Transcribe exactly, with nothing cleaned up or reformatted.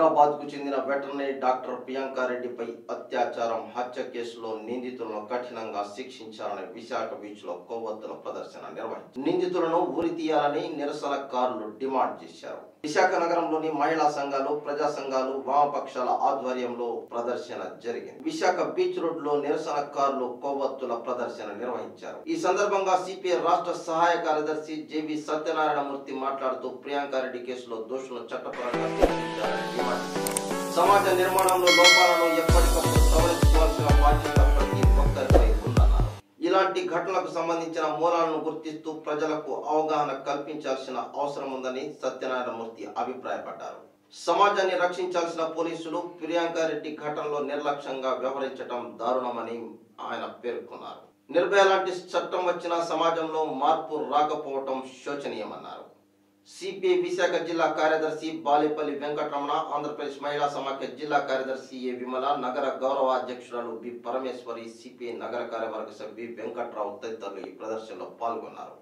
హైదరాబాద్ కు చెందిన veterinary doctor Priyanka రెడ్డిపై అత్యాచారం హత్య కేసులో నిందితులను కఠినంగా శిక్షించాలని విశాఖ బీచ్ లో కొవ్వొత్తుల ప్రదర్శన నిర్వహించారు. నిందితులను ఉరి తీయాలని నిరసనకారులు డిమాండ్ చేశారు. విశాఖ నగరంలోని మహిళా సంఘాలు, ప్రజా సంఘాలు, వామపక్షాల ఆధ్వర్యంలో ప్రదర్శన జరిగింది. విశాఖ బీచ్ రోడ్ లో నిరసనకారులు కొవ్వొత్తుల ప్రదర్శన నిర్వహించారు. ఈ సందర్భంగా సిపిఐ రాష్ట్ర సహాయ కార్యదర్శి జేవి సత్యనారాయణమూర్తి మాట్లాడుతూ ప్రియాంక రెడ్డి కేసులో దోషులను చట్టపరంగా శిక్షించాలని డిమాండ్ చేశారు. సమాజ నిర్మాణంలో లోపాలను ఎప్పటికప్పుడు సవరించుకోవాల్సిన బాధ్యత ప్రతి ఒక్కరిపై ఉందన్నారు. ఇలాంటి ఘటనలకు సంబంధించిన మూలాలను గుర్తిస్తూ ప్రజలకు అవగాహన కల్పించాల్సిన అవసరం ఉందని సత్యనారాయణమూర్తి అభిప్రాయపడ్డారు. సమాజాన్ని రక్షించాల్సిన పోలీసులు ప్రియాంక రెడ్డి ఘటనలో నిర్లక్ష్యంగా వ్యవహరించడం దారుణమని ఆయన పేర్కొన్నారు. నిర్భయ లాంటి చట్టం వచ్చినా సమాజంలో మార్పు రాకపోవటం శోచనీయమన్నారు. సిపిఐ విశాఖ జిల్లా కార్యదర్శి బాలేపల్లి వెంకటరమణ, ఆంధ్రప్రదేశ్ మహిళా సమాఖ్య జిల్లా కార్యదర్శి ఏ విమల, నగర గౌరవ అధ్యక్షురాలు బి పరమేశ్వరి, సిపిఐ నగర కార్యవర్గ సభ్యులు వెంకట్రావు తదితరులు ఈ ప్రదర్శనలో పాల్గొన్నారు.